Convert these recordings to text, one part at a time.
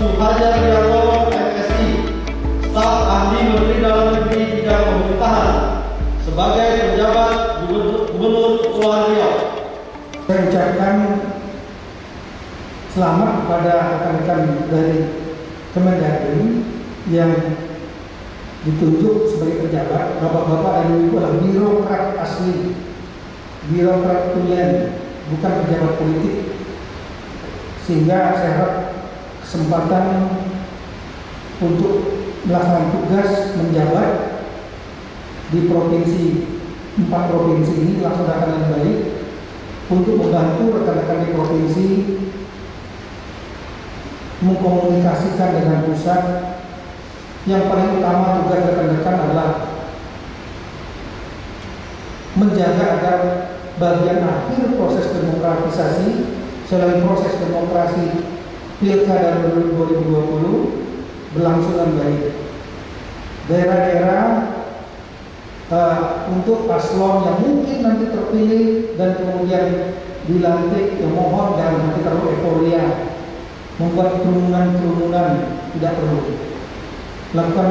Suhajar Diarto MSI, staf ahli Menteri Dalam Negeri bidang pemerintahan sebagai pejabat Gubernur Kepulauan Riau. Saya ucapkan selamat kepada rekan-rekan dari Kemendagri yang ditunjuk sebagai pejabat. Bapak-bapak dan ibu adalah birokrat asli, birokrat tulen, bukan pejabat politik. Sehingga saya harap kesempatan untuk melaksanakan tugas menjabat di provinsi, 4 provinsi ini dilaksanakan dengan baik untuk membantu rekan-rekan di provinsi mengkomunikasikan dengan pusat. Yang paling utama tugas rekan-rekan adalah menjaga agar bagian akhir proses demokratisasi selain proses demokrasi Pilkada 2020 berlangsung dengan baik. Daerah-daerah untuk paslon yang mungkin nanti terpilih dan kemudian dilantik, yang mohon jangan nanti terlalu euforia, membuat kerumunan tidak perlu. Lakukan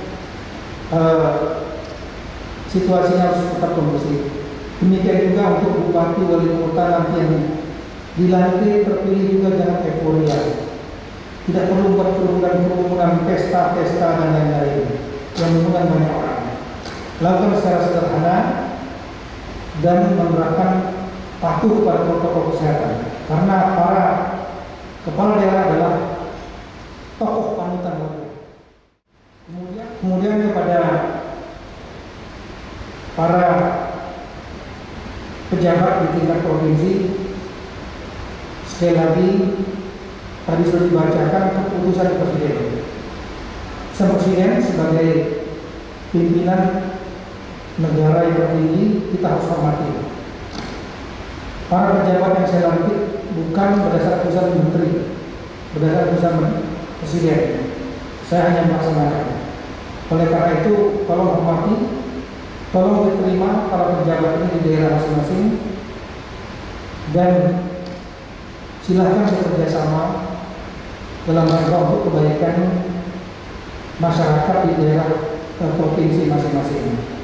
situasinya harus tetap kondusif. Demikian juga untuk bupati wali kota nanti yang dilantik terpilih juga jangan euforia. Tidak perlu buat kerumunan, pesta-pesta dan lain-lain yang mengundang banyak orang. Lakukan secara sederhana dan menerapkan patuh pada protokol kesehatan. Karena para kepala daerah adalah tokoh panutan warga. Kemudian kepada para pejabat di tingkat provinsi, sekali lagi tadi sudah dibacakan keputusan Presiden. Sang Presiden sebagai pimpinan negara yang tertinggi kita harus hormati. Para pejabat yang saya lantik bukan berdasar keputusan menteri, berdasar keputusan Presiden. Saya hanya melaksanakan. Oleh karena itu, tolong hormati, tolong diterima para pejabat ini di daerah masing-masing, dan silahkan bekerja sama dalam rangka untuk kebaikan masyarakat di daerah provinsi masing-masing.